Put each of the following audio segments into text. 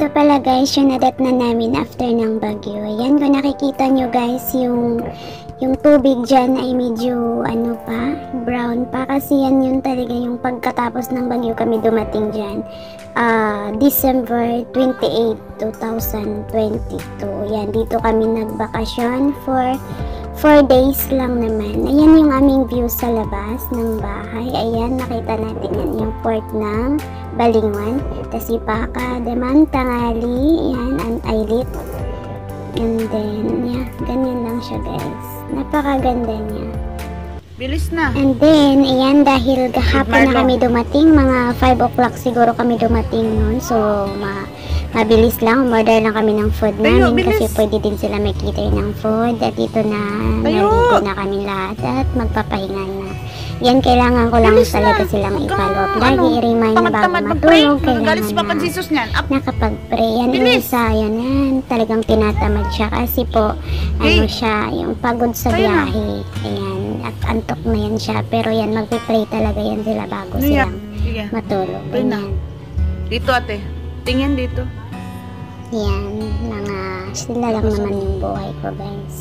ito pala guys, yung nadat na namin after ng bagyo. Ayan, kung nakikita nyo guys, yung tubig dyan ay medyo ano pa, brown pa. Kasi yan yun talaga yung pagkatapos ng bagyo kami dumating dyan. December 28, 2022. Yan, dito kami nagbakasyon for 4 days lang naman. Ayan yung aming view sa labas ng bahay. Ayan, nakita natin yan yung port ng Balingwan. Tasipaka, Daman, Tangali, yan, ang Ailit. And then, yeah, ganyan lang siya guys. Napakaganda niya. Bilis na. And then, ayan, dahil kahapon na kami dumating, mga 5 o'clock siguro kami dumating nun. So, mabilis lang, umorder lang kami ng food namin kasi pwede din sila may cater ng food. At dito na, naligo na kami lahat at magpapahinga na. Yan, kailangan ko lang talaga silang i-follow up. Lagi i-remind na bago matulog, kailangan na nakapag-pray. Yan, isa, yan, talagang tinatamad siya kasi po, ano siya, yung pagod sa biyahe. Ayan, at antok na yan siya. Pero yan, magpipray talaga yan sila bago silang matulog. Ganyan. Dito ate, tingin dito. Yan, sila lang naman yung buhay ko guys.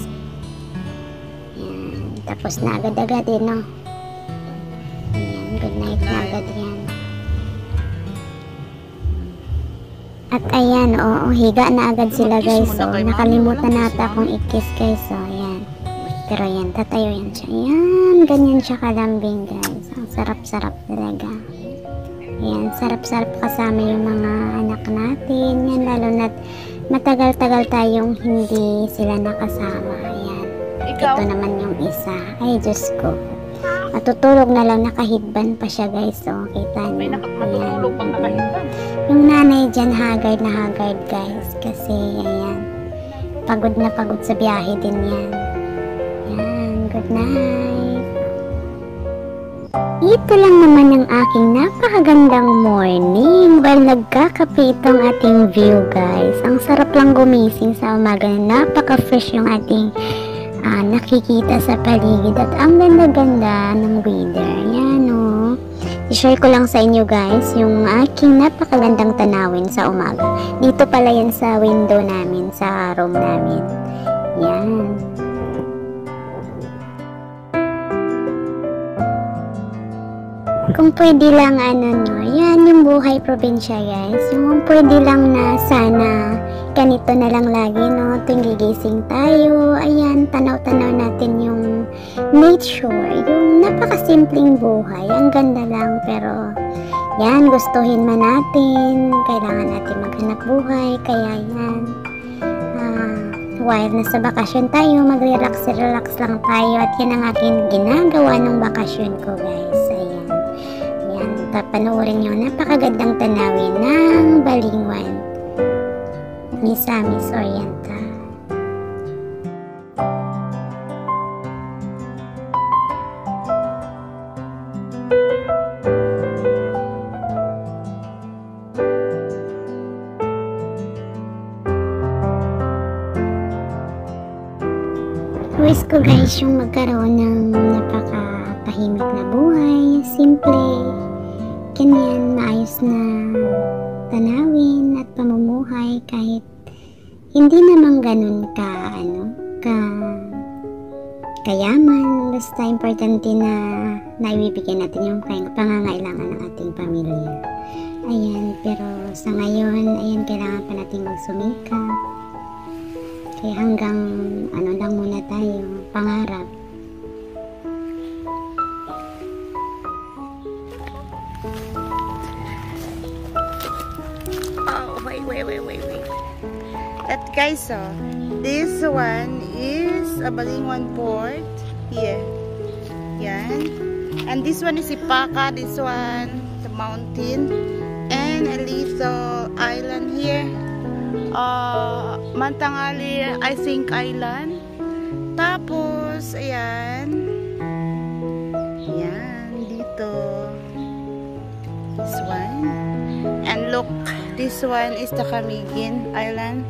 Yan, tapos na agad-agad no. Yan, good night na agad yan. At ayan, oo, higa na agad sila guys. So, nakalimutan nata akong i-kiss guys. So, ayan. Pero yan, tatayo yan siya. Yan, ganyan siya kalambing guys. Ang sarap-sarap talaga. Ayan, sarap-sarap kasama yung mga anak natin. Yan, lalo na't matagal-tagal tayong hindi sila nakasama. Ayan. Ito naman yung isa. Ay, Diyos ko. Matutulog na lang, nakahidban pa siya guys. So, kita niyo. May matutulog pang nakahidban. Yung nanay dyan, haggard na haggard guys. Kasi, ayan, pagod na pagod sa biyahe din yan. Ayan, good night. Ito lang naman ang aking napakagandang morning. Well, nagkakape itong ating view guys. Ang sarap lang gumising sa umaga. Napaka-fresh yung ating nakikita sa paligid. At ang ganda-ganda ng weather. Yan o. I-share ko lang sa inyo guys yung aking napakagandang tanawin sa umaga. Dito pala yan sa window namin, sa room namin. Yan. Kung pwede lang yan yung buhay probinsya guys. Yung pwede lang na sana ganito na lang lagi no, tuwing gigising tayo, ayan, tanaw-tanaw natin yung nature, yung napakasimpleng buhay, ang ganda lang, pero yan, gustuhin man natin, kailangan natin maghanap buhay, kaya yan, while nasa bakasyon tayo, mag-relax lang tayo, at yan ang aking ginagawa ng bakasyon ko guys. Ayan, yan, papanoorin nyo, napakagandang tanawin ng Balingwan, Misamis Oriental. Wish ko guys yung magkaroon ng napakatahimik na buhay, simple, ganyan, maayos na tanawin at pamumuhay kahit hindi naman ganun kayaman, basta importante na naibibigyan natin yung pangangailangan ng ating pamilya. Ayan, pero sa ngayon, ayan, kailangan pa natin magsumikap. Kaya hanggang lang muna tayo, pangarap. Oh, wait. At guys, this one is a Balingwan port. Here. Yan. And this one is Ipaka. This one, the mountain. And a little island here. Mantangali, I think, island. Tapos, ayan. Yan, dito. This one. And look, this one is the Camiguin Island.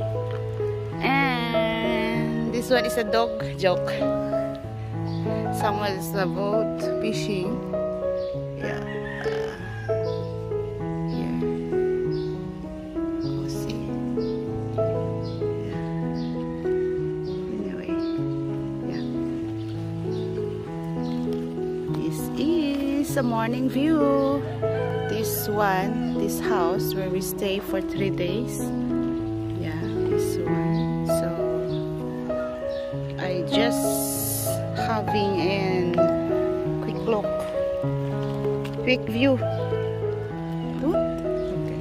And this one is a dog joke. Someone is about fishing. Yeah. Yeah. Oh, see. is a morning view. This house where we stay for 3 days. Yeah, this one. So I just having a quick look, quick view. Good. Okay.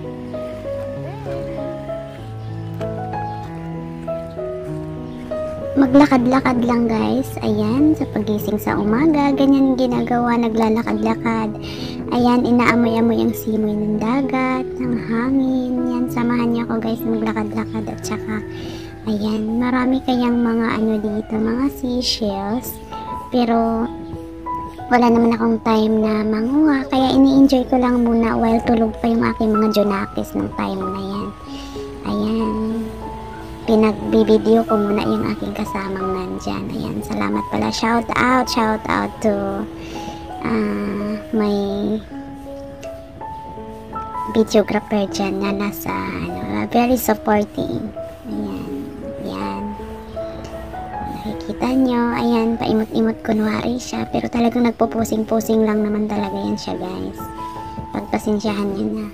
Maglakad-lakad lang guys. Ayan, sa pagising sa umaga, ganyan ginagawa, naglalakad-lakad. Ayan, inaamoy-amoy ang simoy ng dagat, ng hangin. Yan, samahan niyo ako guys maglakad-lakad. At saka, ayan, marami kayang mga ano dito, mga seashells. Pero, wala naman akong time na manguha. Kaya ini-enjoy ko lang muna while tulog pa yung aking mga junakis ng time na yan. Ayan, pinagbibideo ko muna yung aking kasamang nandyan. Ayan, salamat pala. Shout out to may videographer dyan na nasa very supporting. Ayan, nakikita nyo, ayan, paimot-imot kunwari siya, pero talagang nagpupusing-pusing lang naman talaga yan siya guys. Pagpasensyahan nyo na.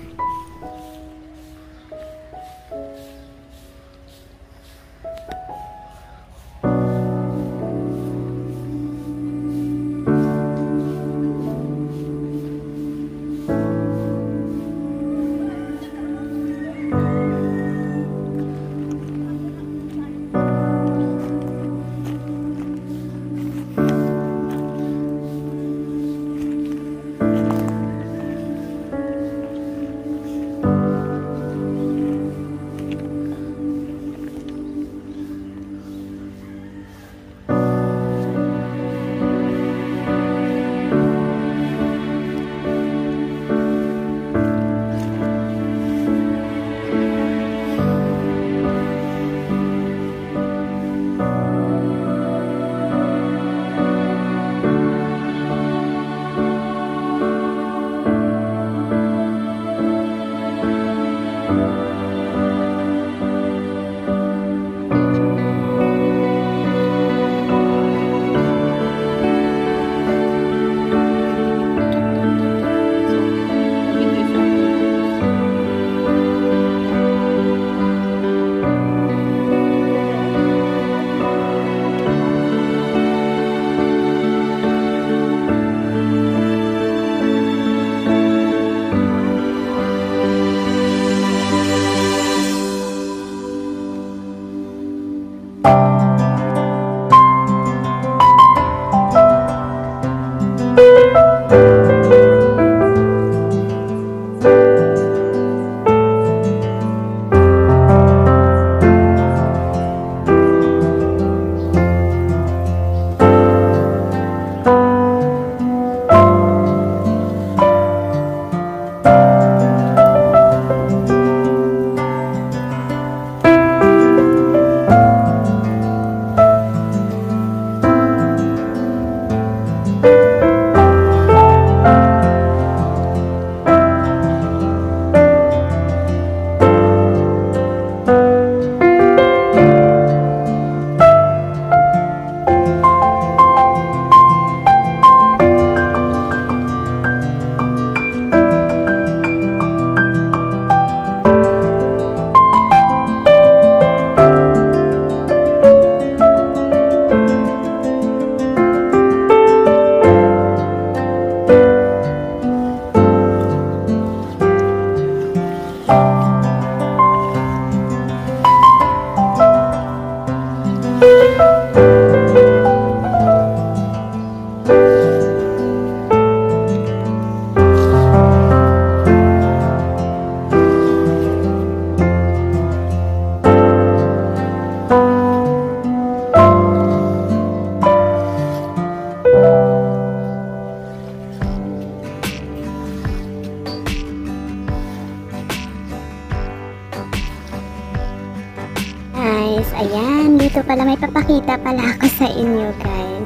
Ayan, dito pala may papakita pala ako sa inyo guys.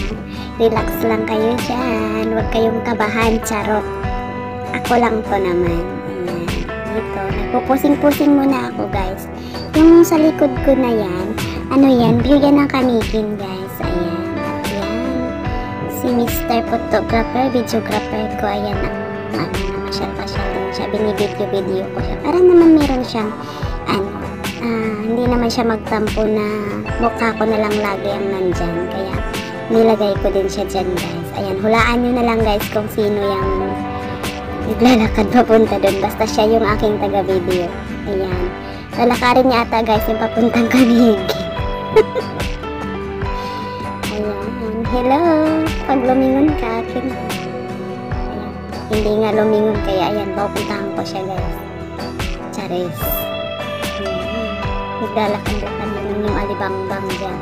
Relax lang kayo dyan, huwag kayong kabahan, charot. Ako lang to naman. Ayan, dito, nagpupusing-pusing muna ako guys. Yung sa likod ko na yan, ano yan, view yan ng Kamikin guys. Ayan, at yan, si Mr. Photographer, videographer ko. Ayan ang namasyal-pasyal din siya. Binibidyo-video ko siya. Para naman meron siyang hindi naman siya magtampo na mukha ko na lang lagi ang nandyan. Kaya nilagay ko din siya dyan, guys. Ayan, hulaan nyo na lang, guys, kung sino yung naglalakad papunta doon. Basta siya yung aking taga-video. Ayan. Lalakarin niya ata, guys, yung papuntang Kamigi. Ayan. Hello. Pag lumingon ka, akin. Ayan. Hindi nga lumingon, kaya ayan, papuntahan ko siya, guys. Charis. Naglalakad-lakad naman yung alibangbang dyan.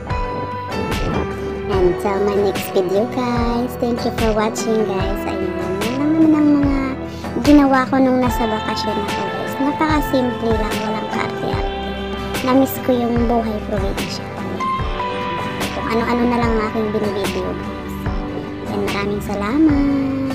Until my next video, guys. Thank you for watching, guys. Ayan. Yan lang naman ang mga ginawa ko nung nasa bakasyon ako, guys. Napaka-simple lang. Walang kaarte-arte. Na-miss ko yung buhay probinsya. Kung ano-ano na lang aking binibideo, guys. And maraming salamat.